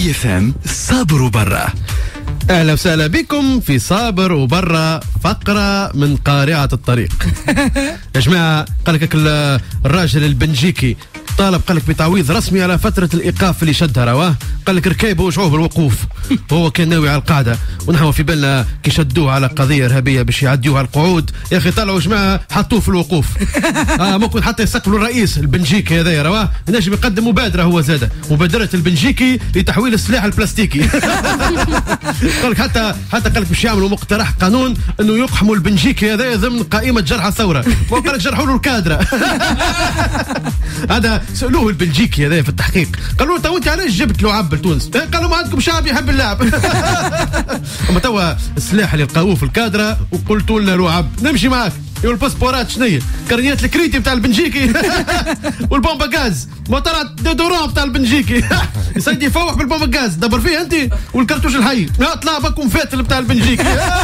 بي اف ام صابر وبرا. اهلا وسهلا بكم في صابر وبرا، فقره من قارعه الطريق. يا جماعه، قال لك الراجل البلجيكي طالب قال لك بتعويض رسمي على فتره الايقاف اللي شدها رواه. قال لك ركيبه وشعوه بالوقوف، وهو كان ناوي على القاعده، ونحن في بالنا كي شدوه على قضيه ارهابيه باش يعديوها على القعود. يا اخي طلعوا جماعه حطوه في الوقوف. ممكن حتى يسقلوا الرئيس البلجيكي هذا رواه، نجم يقدم مبادره هو زاده، مبادره البلجيكي لتحويل السلاح البلاستيكي. قال لك حتى قال لك باش يعملوا مقترح قانون انه يقحموا البلجيكي هذا ضمن قائمه جرحى ثوره. وقال لك جرحوا له الكادره. هذا سالوه البلجيكي هذا في التحقيق، قالوا له تو انت علاش جبت لعب لتونس؟ قالوا ما عندكم شعب يحب اللعب. اما توا السلاح اللي لقاوه في الكادره وقلتوا لنا لعب نمشي معاك. والباسبورات شنية؟ كرنيات الكريتي بتاع البنجيكي. والبومبا غاز، موترات دودوران بتاع البنجيكي. يسيدي يفوح بالبومبا غاز، دبر فيه انت والكرتوش الحي. اطلع بكم فاتل بتاع البنجيكي.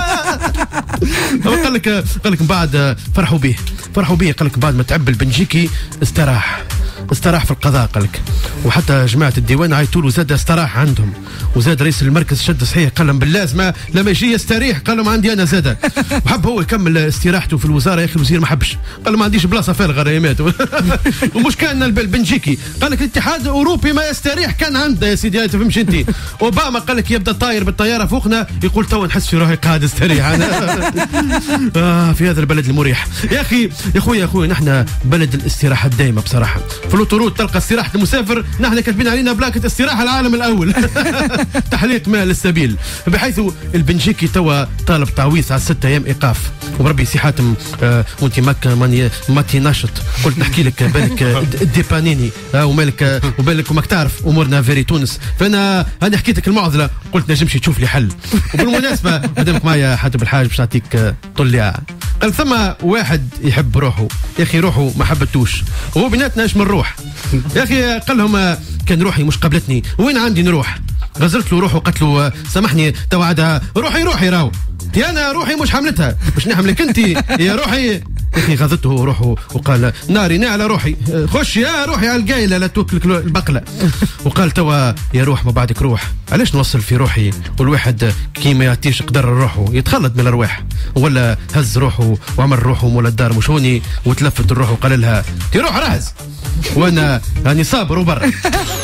قال لك من بعد فرحوا به. قال لك بعد ما تعب البنجيكي استراح في القضاء. قال لك وحتى جماعه الديوان عيطوا له زاد استراح عندهم، وزاد رئيس المركز شد صحيح قال لهم باللازمه لما يجي يستريح، قال لهم عندي انا زاده. وحب هو يكمل استراحته في الوزاره، يا اخي الوزير ما حبش، قال له ما عنديش بلاصه فارغه ريمات. ومش كان البنجيكي قال لك الاتحاد الاوروبي ما يستريح كان عنده يا سيدي، تفهمش انت. اوباما قال لك يبدا طاير بالطياره فوقنا يقول تو نحس في روحي قاعد استريح انا. في هذا البلد المريح. يا اخي يا خويا نحن بلد الاستراحه الدائمه بصراحه. في الوطرود تلقى استراحه المسافر، نحن كاتبين علينا بلاكه استراحه العالم الاول. تحليق ماء للسبيل. بحيث البنجيكي توا طالب تعويض على 6 ايام ايقاف. وبربي سي حاتم وانت ماتي ناشط، قلت نحكي لك بالك الديبانيني وبالك وماك تعرف امورنا فيري تونس، فانا حكيت لك المعضله، قلت نجمش تشوف لي حل. وبالمناسبه قدامك معايا حاتم الحاج باش نعطيك طليعه. قال ثم واحد يحب روحه، يا اخي روحه ما حبتوش، وهو بيناتنا ايش من روح. يا اخي قال لهم كان روحي مش قبلتني، وين عندي نروح؟ غزرت له روحه قالت له سامحني توعدها روحي راو انا روحي مش حملتها، مش نحملك انت يا روحي. يا اخي غضته روحه وقال ناري على روحي، خش يا روحي على القايله لا توكلك البقله. وقال توا يا روح ما بعدك روح، علاش نوصل في روحي والواحد كي ما يعطيش قدر روحه يتخلط من الارواح؟ ولا هز روحه وعمل روحه مولا الدار مشوني وتلفت الروح وقال لها يا روح راز وانا راني صابر وبرا.